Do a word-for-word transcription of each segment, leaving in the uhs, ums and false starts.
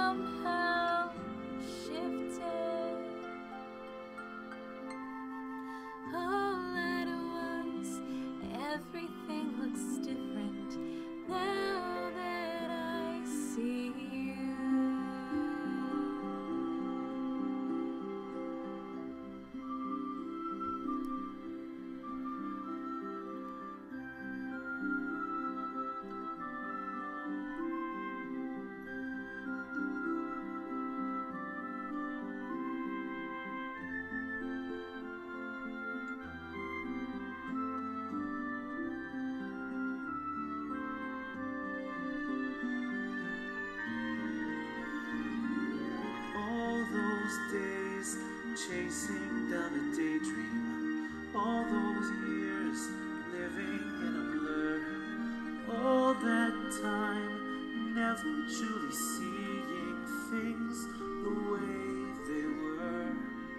somehow shifted. All at once, everything looks different now that I see you. Days chasing down a daydream, all those years living in a blur, all that time never truly seeing things the way they were.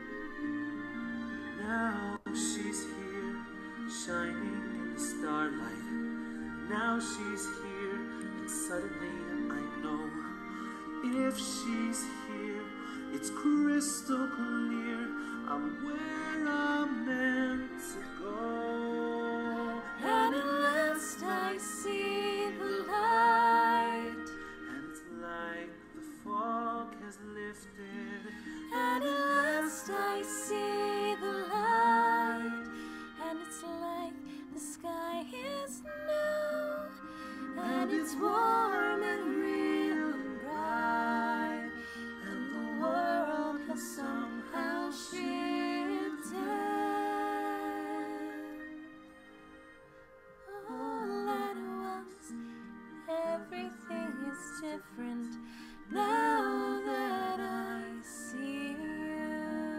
Now she's here, shining in the starlight. Now she's here, and suddenly I know if she's here, it's crystal clear, I'm where I'm meant to go. And at last I see the light, And it's like the fog has lifted. and at last I see the light, and it's like the sky is new, and it's warm and real and bright, and the world has somehow shifted. All at once, everything is different now that I see you.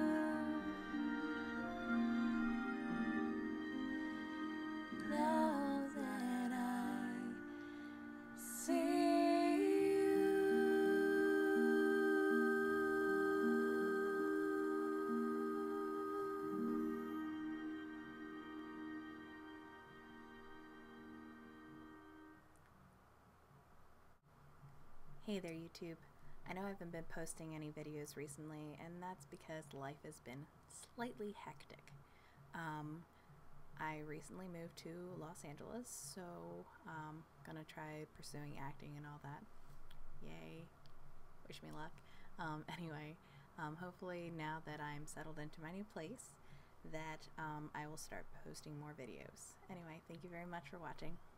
Now that I see you. Hey there, YouTube. I know I haven't been posting any videos recently, and that's because life has been slightly hectic. Um, I recently moved to Los Angeles, so um, gonna try pursuing acting and all that. Yay. Wish me luck. Um, anyway, um, hopefully now that I'm settled into my new place, that um, I will start posting more videos. Anyway, thank you very much for watching.